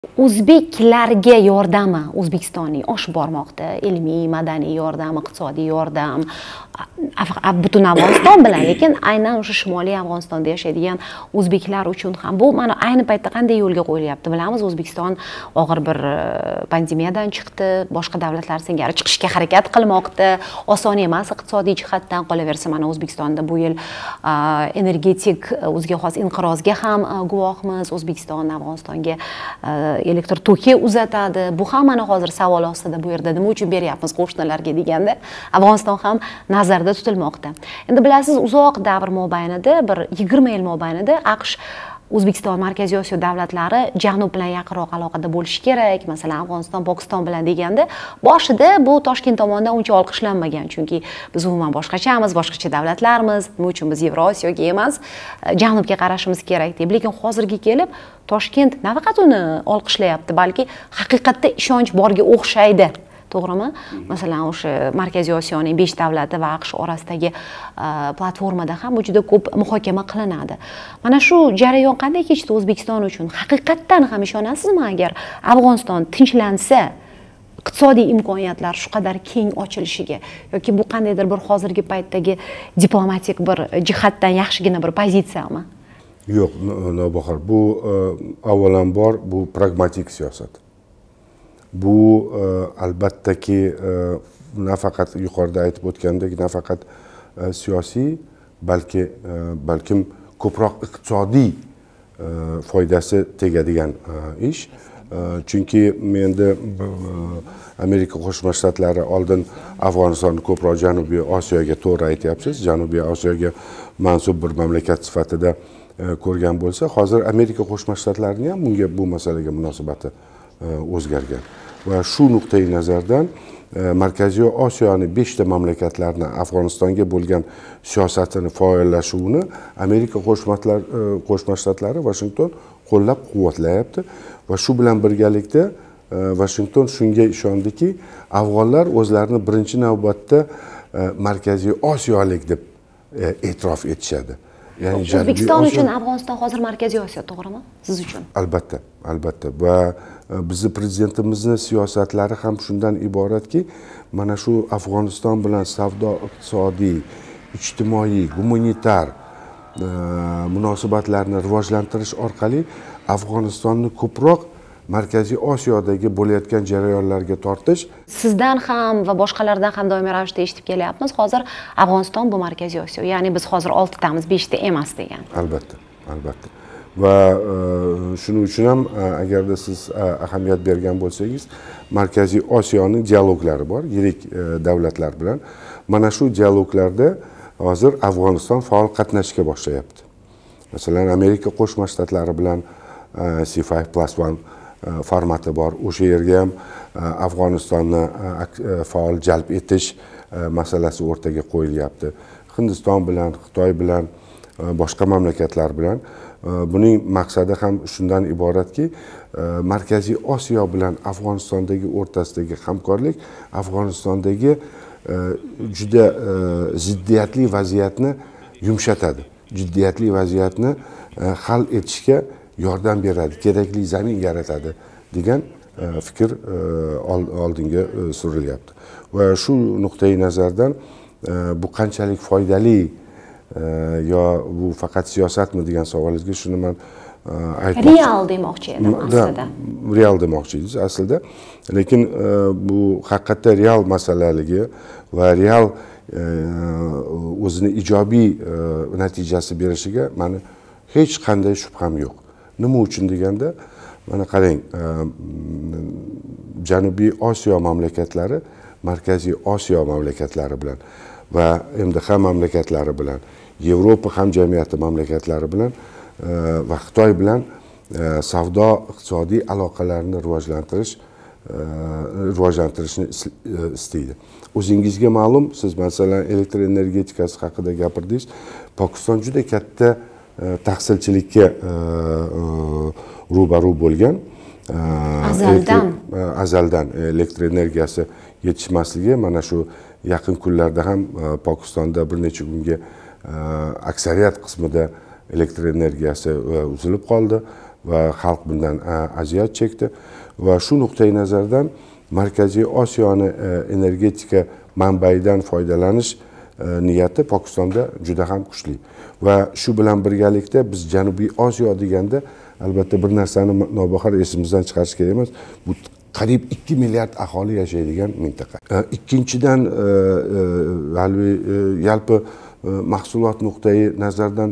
O'zbeklarga yordami O'zbekistonning oshib bormoqda. Ilmiy, madaniy yordam, iqtisodiy yordam butun Afg'oniston bilan, lekin aynan o'sha Shimoliy Afg'onistonda yashaydigan o'zbeklar uchun ham bu mana ayni paytda qanday yo'lga qo'yilyapti? Bilamiz, O'zbekiston og'ir bir pandemiyadan chiqdi, boshqa davlatlar singari chiqishga harakat qilmoqda. Oson emas iqtisodiy jihatdan. Qolaversa, mana O'zbekistonda bu yil energetik o'ziga xos inqirozga ham guvohmiz. O'zbekiston Afg'onistonga elektr toki uzatadi. Bu ham mana hozir savol ostida, bu yerda nima uchun beryapmiz qo'shnilarga deganda Afg'oniston ham nazarda tutilmoqda. Endi bilasiz, uzoq davr mobaynida, bir 20 yil mobaynida AQSh O'zbekiston, Markaziy Osiyo davlatlari janub bilan yaqinroq aloqada bo'lishi kerak. Masalan, Afg'oniston, Pokiston bilan deganda, boshida bu Toshkent tomonidan uncha olqishlanmagan, chunki biz umuman boshqachamiz, boshqacha davlatlarmiz. Nima uchun biz Yevrosiyoga emas, janubga qarashimiz kerak deb. Lekin hozirga kelib Toshkent nafaqat uni olqishlayapti, balki haqiqatda ishonch borga o'xshaydi. To'g'rimi? Masalan, o'sha Markaziy Osiyoning 5 davlati va AQSh orasidagi platformada ham bu juda ko'p muhokama qilinadi. Mana shu jarayon qanday kechdi O'zbekiston uchun? Haqiqatdan ham ishonasizmi, agar Afg'oniston tinchlansa, iqtisodiy imkoniyatlar shu qadar keng ochilishiga, yoki bu qandaydir bir hozirgi paytdagi diplomatik bir jihatdan yaxshigina bir pozitsiyami? Yo'q, Navbahor, bu avvalambor bu pragmatik siyosat. Bu albattaki nafaqat yuqorida aytib o'tgandek, nafaqat siyosiy, balkim ko'proq iqtisodiy foydasi tegadigan ish. Chunki endi Amerika Qo'shma Shtatlari oldin Afg'onistonni ko'proq Janubiy Osiyoga, to'g'ri aytyapsiz, Janubiy Osiyoga mansub bir mamlakat sifatida ko'rgan bo'lsa, hozir Amerika Qo'shma Shtatlarining ham bunga, bu masalaga munosabati o'zgargan. Va shu nuqtai nazardan Markaziy Osiyoning 5 ta mamlakatlarni Afg'onistonga bo'lgan siyosatini faollashuvini Amerika Qo'shma Shtatlari Washington qo'llab-quvvatlayapti va shu bilan birgalikda Washington shunga ishondiki, afg'onlar o'zlarini birinchi navbatda Markaziy Osiyolik deb e'tirof etishadi. Ya'ni O'zbekiston uchun Afg'oniston hozir Markaziy Osiyo, to'g'rimi? Siz uchun? Albatta, albatta. Va bizning prezidentimizning siyosatlari ham shundan iboratki, mana shu Afg'oniston bilan savdo, iqtisodiy, ijtimoiy, gumanitar munosabatlarni rivojlantirish orqali Afg'onistonni ko'proq Markaziy Osiyodagi bo'layotgan jarayonlarga tortish. Sizdan ham va boshqalardan ham doimiy ravishda eshitib kelyapmiz. Hozir Afg'oniston bu Markaziy Osiyo, ya'ni biz hozir 6 tamiz, 5 ta emas degan. Albatta, albatta. Va shuning uchun ham agarda siz ahamiyat bergan bo'lsangiz, Markaziy Osiyoning dialoglari bor, yirik davlatlar bilan. Mana shu dialoglarda hozir Afg'oniston faol qatnashishga boshlayapti. Masalan, Amerika Qo'shma Shtatlari bilan C5+1 formati bor. O'sha yerga ham Afg'onistonni faol jalb etish masalasi o'rtaga qo'yilyapti. Hindiston bilan, Xitoy bilan, boshqa mamlakatlar bilan. Buning maqsadi ham shundan iboratki, Markaziy Osiyo bilan Afg'onistondagi o'rtasidagi hamkorlik Afg'onistondagi juda ziddiyatli vaziyatni yumshatadi. Jiddiyatli vaziyatni hal etishga yordam beradi, kerakli zamin yaratadi degan fikr oldinga surilyapti. Va shu nuqtai nazardan bu qanchalik foydali yo bu faqat siyosatmi degan savolingizga shuni men aytmoqchi. Real demoqchi edim aslida. Real demoqchi edingiz aslida. Lekin bu haqiqatda real masalaligi va real o'zini ijobiy natijasi berishiga meni hech qanday shubham yo'q. Nima uchun deganda, mana qarang, Janubiy Osiyo mamlakatlari Markaziy Osiyo mamlakatlari bilan va MDH mamlakatlari bilan, Yevropa hamjamiyati mamlakatlari bilan va Xitoy bilan savdo, iqtisodiy aloqalarni rivojlantirishni istaydi. O'zingizga ma'lum, siz masalan elektr energetikasi haqida gapirdingiz. Pokiston juda katta taqsilchilikka ro'baru bo'lgan. Azaldan elektr energiyasi yetishmasligi mana shu yaqin kunlarda ham Pokistonda bir necha kunga aksariyat qismida elektr energiyasi uzilib qoldi. va xalq bundan aziyat chekdi va shu nuqtai nazardan Markaziy Osiyoni energetika manbaidan foydalanish niyati Pokistonda juda ham kuchli va shu bilan birgalikda biz Janubiy Osiyo deganda albatta bir narsani nobahor esimizdan chiqarish kerak emas. Bu qariyb 2 milliard aholi yashaydigan mintaqa. Ikkinchidan yalpi mahsulot nuqtai nazardan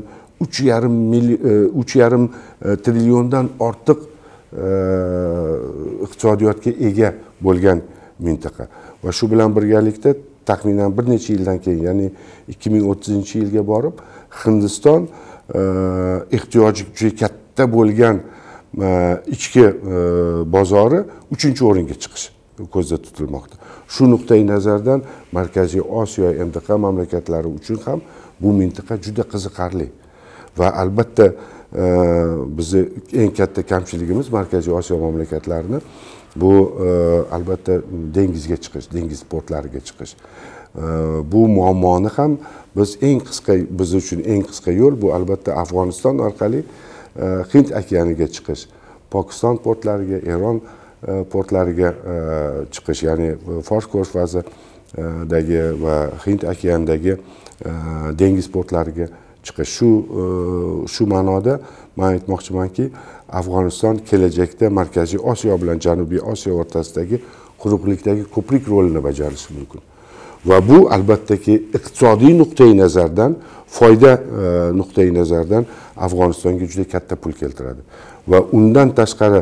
3,5 trilliondan ortiq iqtisodiyotga ega bo'lgan mintaqa va shu bilan birgalikda taxminan bir necha yildan keyin, ya'ni 2030-yilga borib Hindiston ehtiyoji juda katta bo'lgan ichki bozori 3-o'ringa chiqish ko'zda tutilmoqda. Shu nuqtai nazardan Markaziy Osiyo MDQ mamlakatlari uchun ham bu mintaqa juda qiziqarli va albatta bizni eng katta kamchiligimiz Markaziy Osiyo mamlakatlarini bu albatta dengizga chiqish, dengiz portlariga chiqish. Bu muammoni ham biz uchun eng qisqa yo'l bu albatta Afg'oniston orqali Hind okeaniga chiqish, Pokiston portlariga, Eron portlariga chiqish, ya'ni Fors ko'rfazidagi va Hind okeanidagi dengiz portlariga chiqish. Shu ma'noda men aytmoqchimanki, Afg'oniston kelajakda Markaziy Osiyo bilan Janubiy Osiyo o'rtasidagi quruqlikdagi ko'prik rolini bajarishi mumkin. Va bu albattaki iqtisodiy nuqtai nazardan, foyda nuqtai nazardan Afg'onistonga juda katta pul keltiradi. Va undan tashqari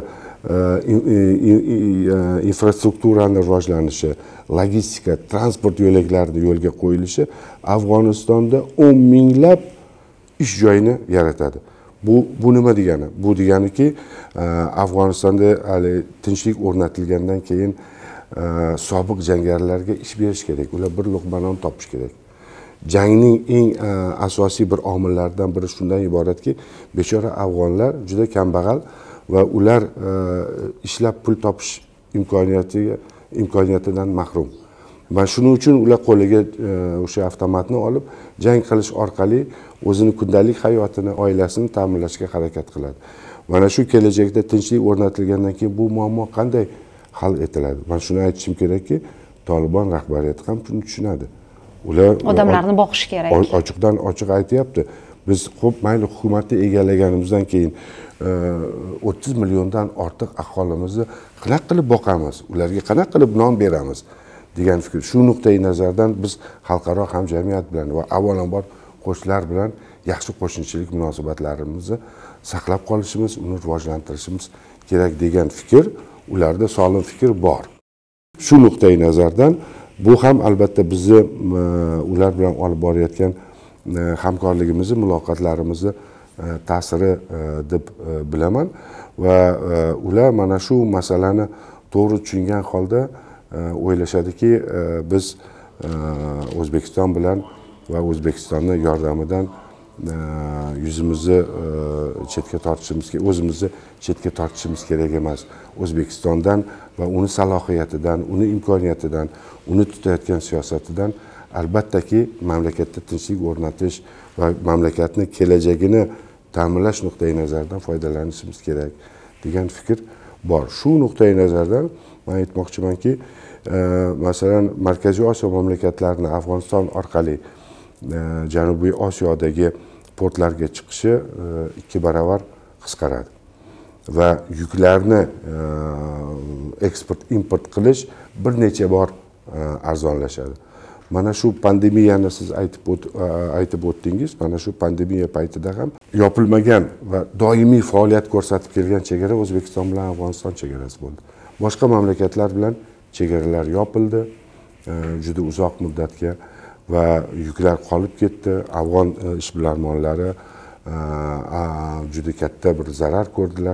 infrastrukturaning rivojlanishi, logistika, transport yo'laklarining yo'lga qo'yilishi Afg'onistonda 10 minglab ish joyini yaratadi. Bu nima degani? Bu deganiki, Afg'onistonda hali tinchlik o'rnatilgandan keyin sobiq jangarilarga ish berish kerak. Ular bir luqma non topish kerak. Jangning eng asosiy bir omillaridan biri shundan iboratki, bechora afg'onlar juda kambag'al va ular ishlab pul topish imkoniyatidan mahrum. Va shuning uchun ular qo'liga o'sha avtomatni olib, jang qilish orqali o'zini kundalik hayotini, oilasini ta'minlashga harakat qiladi. Mana shu kelajakda tinchlik o'rnatilgandan keyin bu muammo qanday hal etiladi? Men shuni aytishim kerakki, Tolibon rahbariyati ham shuni tushunadi. Ular odamlarni boqish kerak. Ochiqdan ochiq aytyapti. Biz xo'p, mayli hukumatni egallaganimizdan keyin 30 milliondan ortiq aholimizni qanaqa qilib boqamiz? Ularga qanaqa qilib non beramiz? degan fikr. Shu nuqtai nazardan biz xalqaro hamjamiyat bilan va avvalambor qo'shnilar bilan yaxshi qo'shnichilik munosabatlarimizni saqlab qolishimiz, uni rivojlantirishimiz kerak degan fikr, ularda solim fikr bor. Shu nuqtai nazardan bu ham albatta bizni ular bilan olib borayotgan hamkorligimizni, muloqotlarimizni ta'siri deb bilaman va ular mana shu masalani to'g'ri tushungan holda o'ylashadiki, biz O'zbekiston bilan va O'zbekistonning yordamidan yuzimizni chetga tortishimiz kerak, o'zimizni chetga tortishimiz kerak emas. O'zbekistondan va uni salohiyatidan, uni imkoniyatidan, uni tutayotgan siyosatidan albattaki mamlakatda tinchlik o'rnatish va mamlakatni kelajagini ta'minlash nuqtai nazaridan foydalanishimiz kerak degan fikr bor. Shu nuqtai nazardan men aytmoqchimanki, masalan, Markaziy Osiyo mamlakatlarini Afg'oniston orqali Janubiy Osiyodagi portlarga chiqishi 2 baravar qisqaradi va yuklarni eksport import qilish bir necha bor arzonlashadi. Mana shu pandemiyani siz aytib o'tdingiz. Mana shu pandemiya paytida ham yopilmagan va doimiy faoliyat ko'rsatib kelgan chegara O'zbekiston bilan Afg'oniston chegarasi bo'ldi. Boshqa mamlakatlar bilan chegaralar yopildi juda uzoq muddatga va yuklar qolib ketdi. Afg'on ishbilarmonlari juda katta bir zarar ko'rdilar.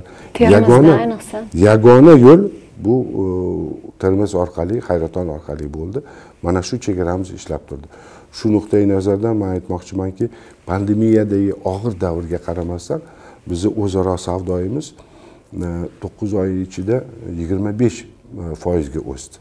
Yagona yo'l bu Termiz orqali, Hayraton orqali bo'ldi. Mana shu chegaramiz ishlab turdi. Shu nuqtai nazardan men aytmoqchimanki, pandemiyadagi og'ir davrga qaramasdan bizni o'zaro savdoyimiz 9 oy ichida 25% ga o'sdi.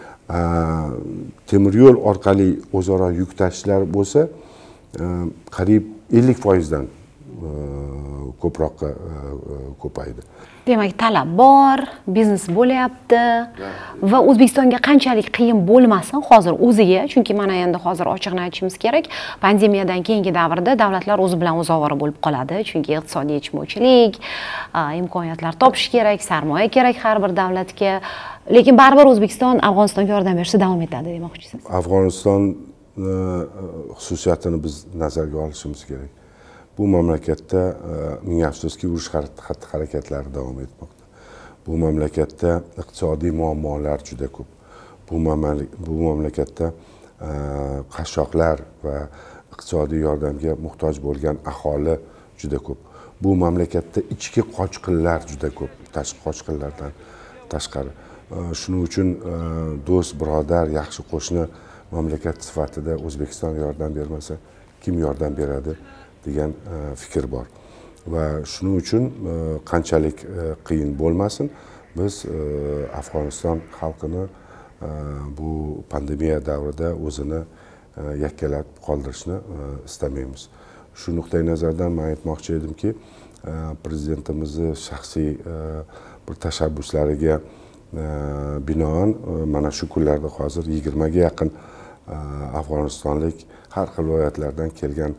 Temir yo'l orqali o'zaro yuk tashishlar bo'lsa, qariyb 50% dan ko'proqqa ko'paydi. Demak, talab bor, biznes bo'lyapti va O'zbekistonga qanchalik qiyin bo'lmasin hozir o'ziga, chunki mana endi hozir ochiqni aytishimiz kerak, pandemiyadan keyingi davrda davlatlar o'zi bilan o'zovora bo'lib qoladi, chunki iqtisodiy yetishmovchilik, imkoniyatlar topish kerak, sarmoya kerak har bir davlatga. Lekin baribir O'zbekiston Afg'onistonga yordam berishda davom etadi demoqchisiz. Afg'oniston xususiyatini biz nazarga olishimiz kerak. Bu mamlakatda ming afsuski urush xatti-harakatlari davom etmoqda. Bu mamlakatda iqtisodiy muammolar juda ko'p. Bu mamlakatda qashshoqlar va iqtisodiy yordamga muhtoj bo'lgan aholi juda ko'p. Bu mamlakatda ichki qochqinlar juda ko'p, tashqi qochqinlardan tashqari. Shuning uchun do'st, birodar, yaxshi qo'shni mamlakat sifatida O'zbekiston yordam bermasa, kim yordam beradi degan fikr bor. Va shuning uchun qanchalik qiyin bo'lmasin, biz Afg'oniston xalqini bu pandemiya davrida o'zini yakkalab qoldirishni istamaymiz. Shu nuqtai nazardan men aytmoqchi edimki, prezidentimizni shaxsiy bir tashabbuslariga binoan mana shu kunlarda hozir 20 ga yaqin afg'onistonlik har xil viloyatlardan kelgan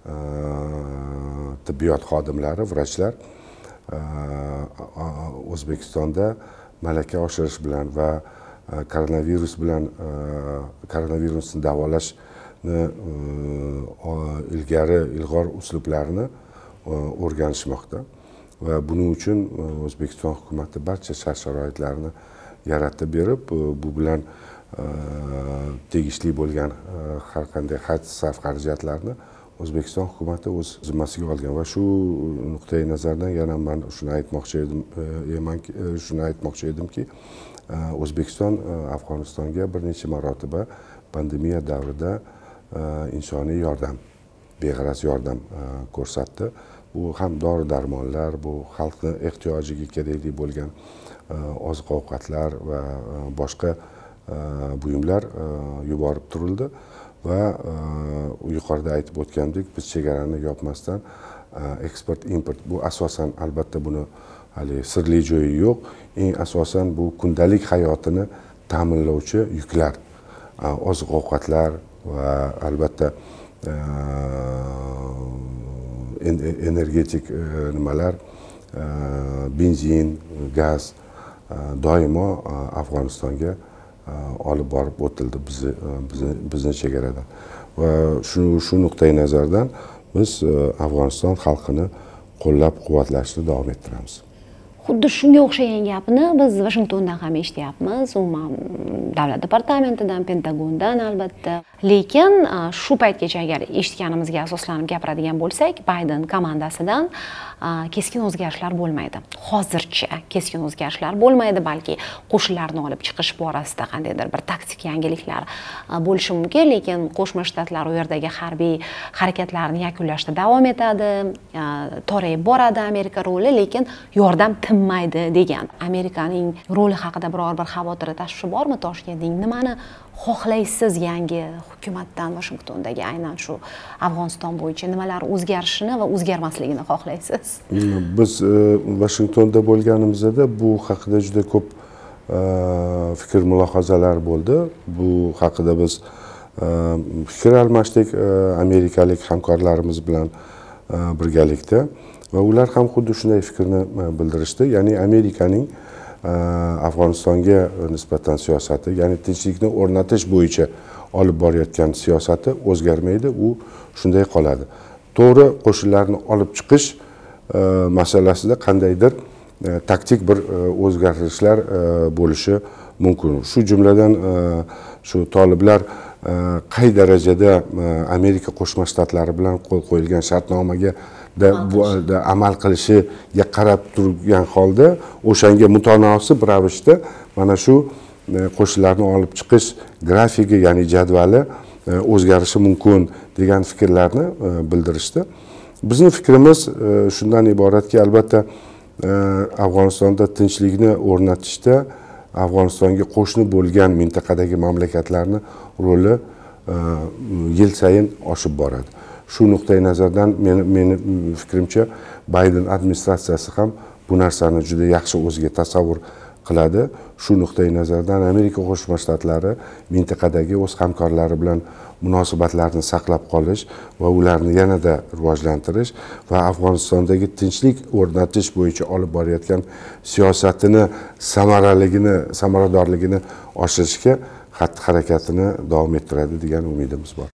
tibbiyot xodimlari, vrachlar O'zbekistonda malaka oshirish bilan va koronavirusni davolashni ilg'or uslublarini o'rganishmoqda. Va buning uchun O'zbekiston hukumati barcha shart-sharoitlarni yaratib berib, bu bilan tegishli bo'lgan har qanday sarf xarajatlarni O'zbekiston hukumati o'z zimmasiga olgan. Va shu nuqtai nazardan yana men shuni aytmoqchi edimki, O'zbekiston Afg'onistonga bir necha marotaba pandemiya davrida insoniy yordam, beg'araz yordam ko'rsatdi. Bu ham dori-darmonlar, bu xalqni ehtiyojiga kerakli bo'lgan oziq-ovqatlar va boshqa buyumlar yuborib turildi. Va yuqorida aytib o'tgandek, biz chegarani yopmasdan eksport, import, bu asosan albatta buni hali sirli joyi yo'q. Eng asosan bu kundalik hayotini ta'minlovchi yuklar, oziq-ovqatlar va albatta energetik nimalar, benzin, gaz doimo Afg'onistonga olib borib o'tildi bizni chegaradan. Va shu nuqtai nazardan biz Afg'oniston xalqini qo'llab-quvvatlashni davom ettiramiz. Xuddi shunga o'xshagan gapni biz Vashingtondan ham eshityapmiz, umuman davlat departamentidan, Pentagondan albatta. Lekin shu paytgacha agar eshitganimizga asoslanib gapiradigan bo'lsak, Bayden komandasidan keskin o'zgarishlar bo'lmaydi. Hozircha keskin o'zgarishlar bo'lmaydi, balki qo'shinlarni olib chiqish borasida qandaydir bir taktik yangiliklar bo'lishi mumkin, lekin Qo'shma Shtatlar u yerdagi harbiy harakatlarni yakunlashda davom etadi, torayib boradi Amerika roli, lekin yordam tinmaydi degan. Amerikaning roli haqida biror bir xavotiri, tashvishi bormi Toshkentning? Nimani xohlaysiz yangi hukumatdan Washingtondagi aynan shu Afg'oniston bo'yicha nimalar o'zgarishini va o'zgarmasligini xohlaysiz? Biz Washingtonda bo'lganimizda bu haqida juda ko'p fikr mulohazalar bo'ldi. Bu haqida biz fikr almashdik amerikalik hamkorlarimiz bilan birgalikda va ular ham xuddi shunday fikrni bildirishdi. Ya'ni Amerikaning Afg'onistonga nisbatan siyosati, ya'ni tinchlikni o'rnatish bo'yicha olib borayotgan siyosati o'zgarmaydi, u shunday qoladi. To'g'ri, qo'shinlarni olib chiqish masalasida qandaydir taktik bir o'zgarishlar bo'lishi mumkin. Shu jumladan shu toliblar qay darajada Amerika Qo'shma Shtatlari bilan qo'l qo'yilgan shartnomaga amal qilishiga qarab turgan holda o'shanga mutanosib ravishda mana shu qo'shinlarni olib chiqish grafigi, ya'ni jadvali o'zgarishi mumkin degan fikrlarni bildirishdi. Bizning fikrimiz shundan iboratki, albatta Afg'onistonda tinchlikni o'rnatishda Afg'onistonga qo'shni bo'lgan mintaqadagi mamlakatlarning roli yil sayin oshib boradi. shu nuqtai nazardan meni fikrimcha Bayden administratsiyasi ham bu narsani juda yaxshi o'ziga tasavvur qiladi. Shu nuqtai nazardan Amerika Qo'shma Shtatlari mintaqadagi o'z hamkorlari bilan munosabatlarni saqlab qolish va ularni yanada rivojlantirish va Afg'onistondagi tinchlik o'rnatish bo'yicha olib borayotgan siyosatini samaradorligini oshirishga xatti harakatini davom ettiradi degan umidimiz bor.